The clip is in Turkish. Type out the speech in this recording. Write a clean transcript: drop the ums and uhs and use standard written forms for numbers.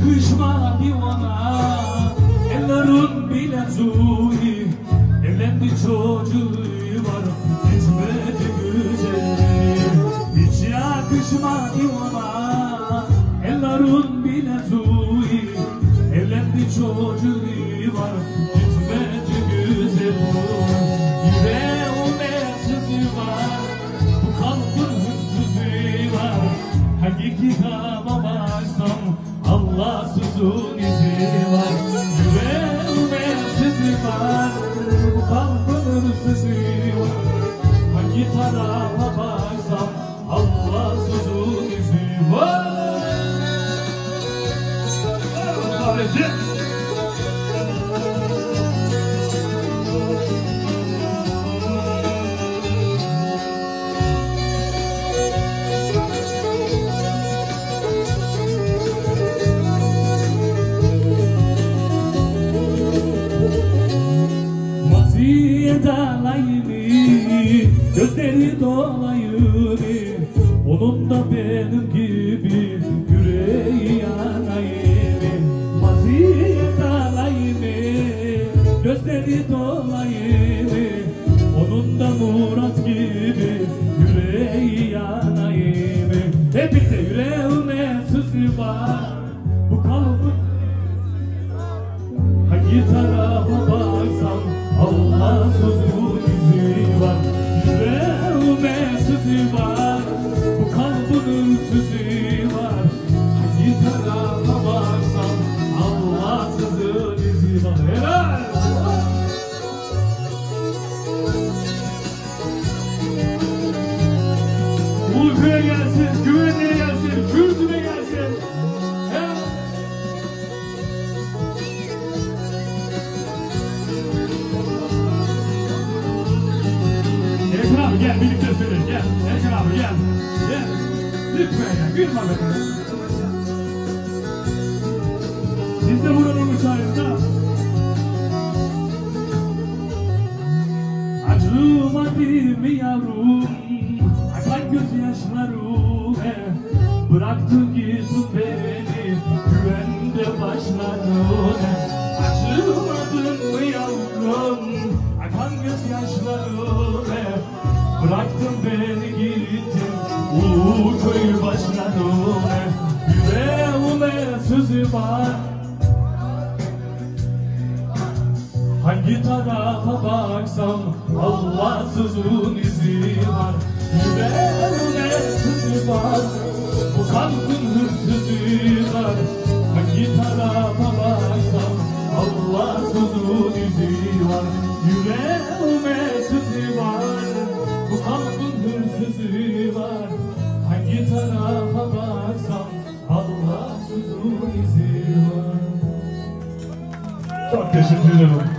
yakışma divana, ellerin bile zuyi. Evlendi çocuğu var, etmedi güzelliği. Hiç yakışma divana, ellerin bile zuyi. Evlendi çocuğu var, etmedi güzelliği. Yüreğime sızı var, bu kalbin hırsızı var. Hangi kitaba baksam Allahsızın izi var. Yüreğime sızı var, bu kalbin hırsızı var. Hangi tarafa baksam Allahsızın izi var. Maziye dalayını, gözleri dolayını, onun da benim gibi yüreği yanayını. Maziye dalayını, gözleri dolayını, onun da Murat gibi yüreği yanayını. Hep birlikte yüreğime sızı var, bu kalbin hangi tarafa baksam Allahsızın izi var. Yüreğime sızı var, bu kalbin sızı var. Hangi tarafa baksam Allahsızın izi var. Helal! Ulkuya gelsin, güvenliğe gelsin, Kürdüne gelsin. Erkan abi gel, birlikte söyleyin, gel. Erkan abi gel, gel. Lütfen gel, gülme be. Siz de buranın müsaadenize. Acımadı mı yavrum, akan gözyaşlarım, bıraktın gittin beni, güvende başladın. Acımadın mı yavrum, akan gözyaşlarım, bıraktın beni gittin, köy başladın. Yüreğime sızı var, hangi tarafa baksam Allahsızın izi var. Yüreğime sızı var, bu kalbin hırsızı var. Hangi tarafa baksam Allahsızın izi var. Yüreğime sızı var, bu kalbin hırsızı var. Hangi tarafa baksam Allahsızın izi var. Çok teşekkür ederim.